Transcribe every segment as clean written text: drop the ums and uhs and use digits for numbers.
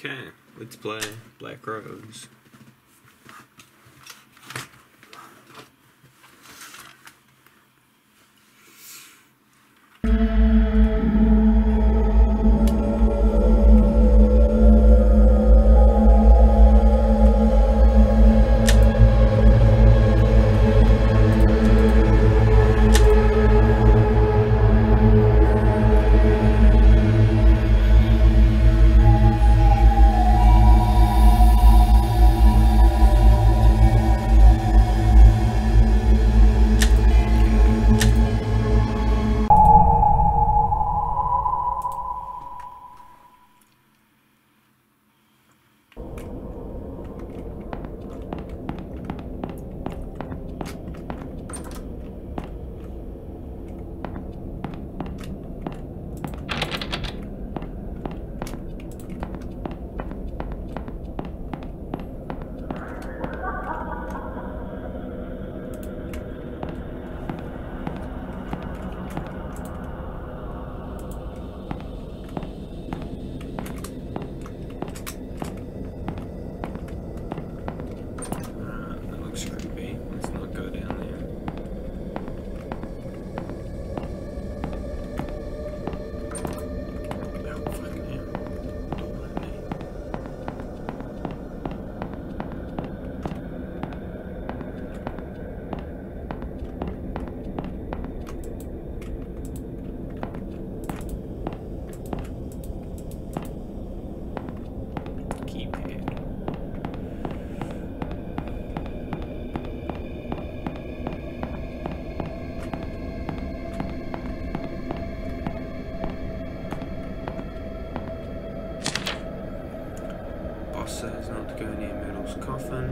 Okay, let's play Black Rose. Says not to go near Metal's coffin.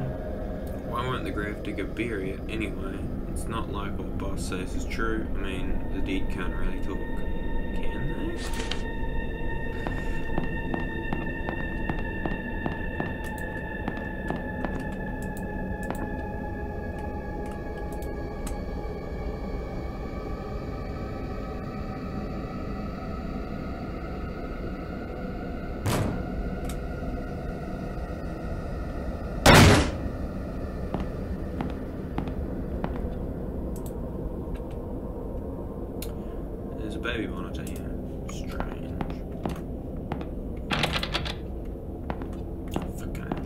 Why won't the gravedigger bury it anyway? It's not like what Boss says is true. I mean, the dead can't really talk. Can they? There's a baby monitor here. Strange. Fucking hell.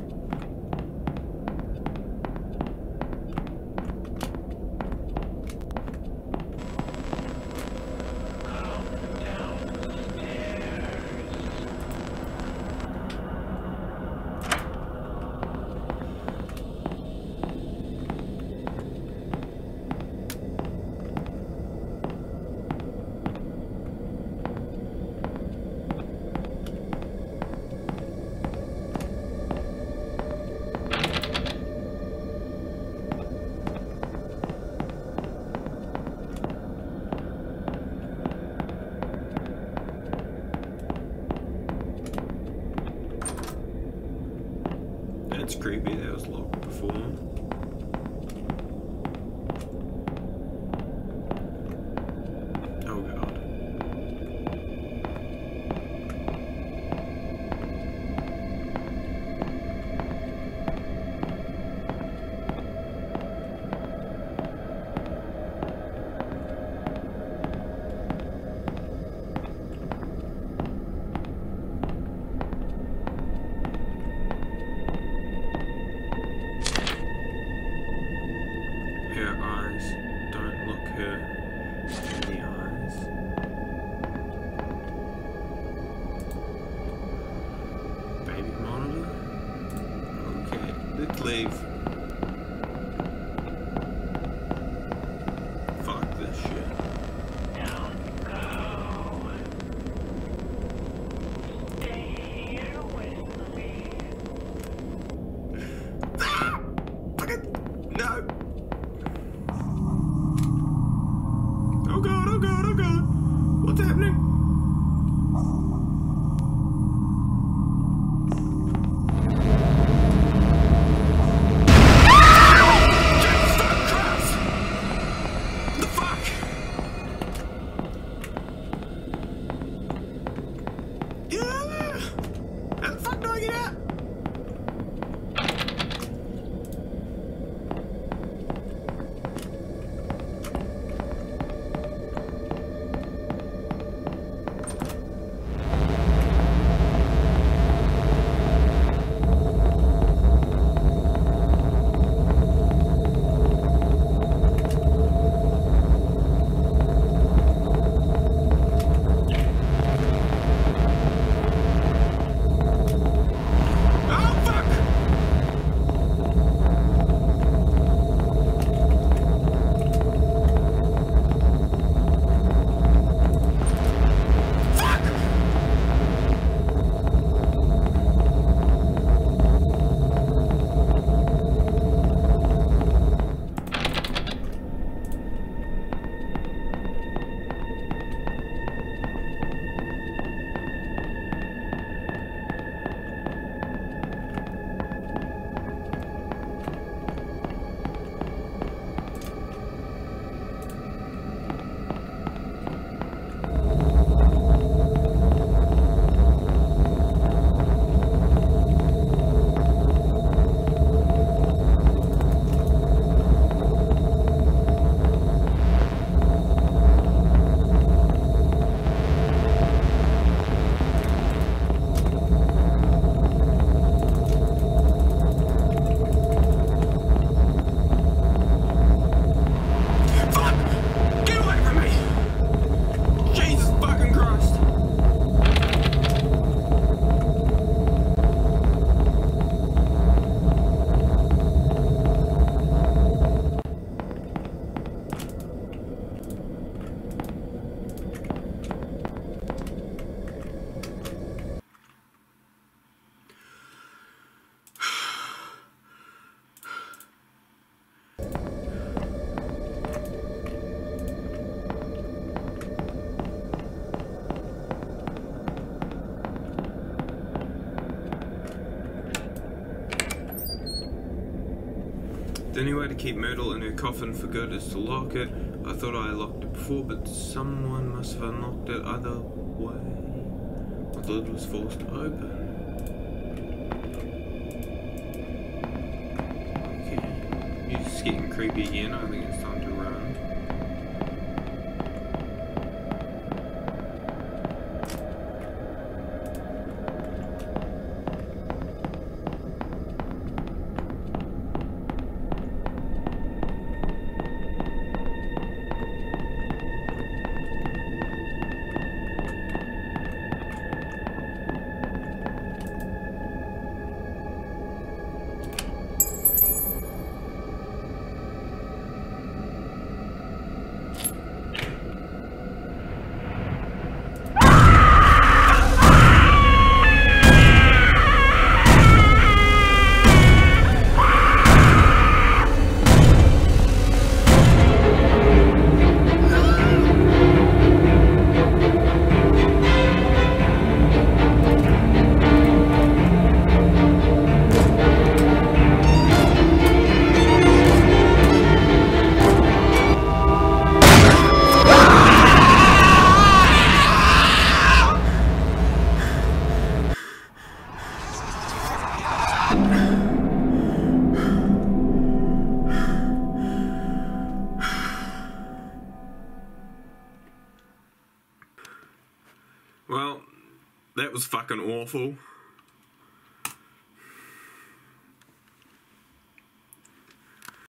That's creepy, that was locked before. Oh god. Her eyes. Don't look her in the eyes. Baby monitor? Okay, let's leave. Fuck this shit. Don't go. Stay here with me. Ah! Fucking no! Oh god, oh god, oh god. What's happening? Get out! The only way to keep Myrtle in her coffin for good is to lock it. I thought I locked it before, but someone must have unlocked it either way. The lid was forced open. Okay. Music's getting creepy again. I think it's time to run. Well, that was fucking awful.